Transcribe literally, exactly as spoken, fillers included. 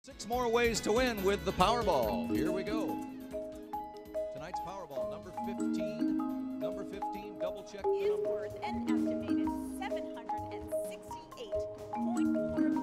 Six more ways to win with the Powerball. Here we go. Tonight's Powerball, number fifteen. Number fifteen, double check the Is number. worth an estimated seven hundred sixty-eight point four